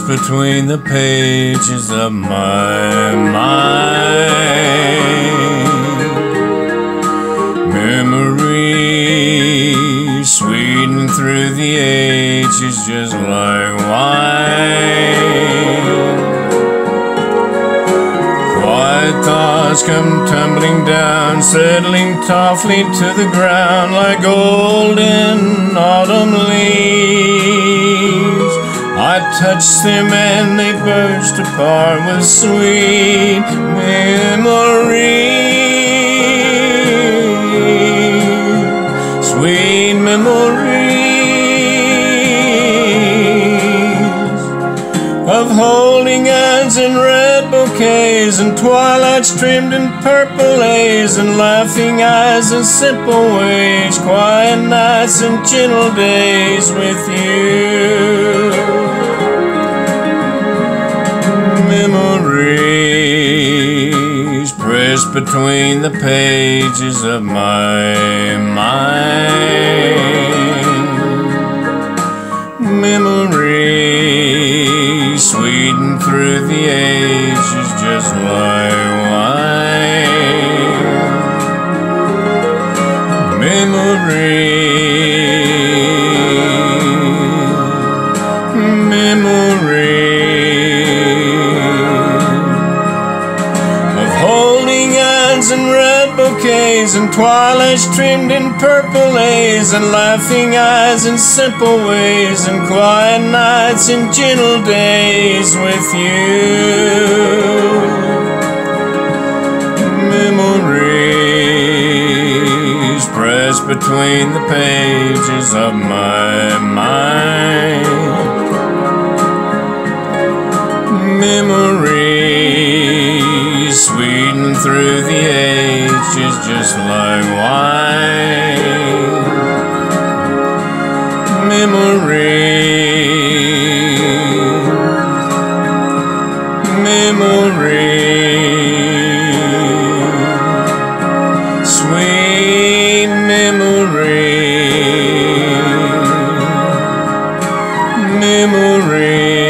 pressed between the pages of my mind. Memories sweetening through the ages just like wine. Quiet thoughts come tumbling down, settling softly to the ground like golden autumn leaves. I touch them and they burst apart with sweet memories. Sweet memories of holding hands in red bouquets and twilights trimmed in purple haze and laughing eyes and simple ways, quiet nights and gentle days with you. Memories pressed between the pages of my mind. Memories sweeten through the ages just like wine. And red bouquets and twilights trimmed in purple haze and laughing eyes in simple ways and quiet nights and gentle days with you. Memories pressed between the pages of my mind. Memories sweeten through the ages just like wine. Memories, memories, sweet memories, memories.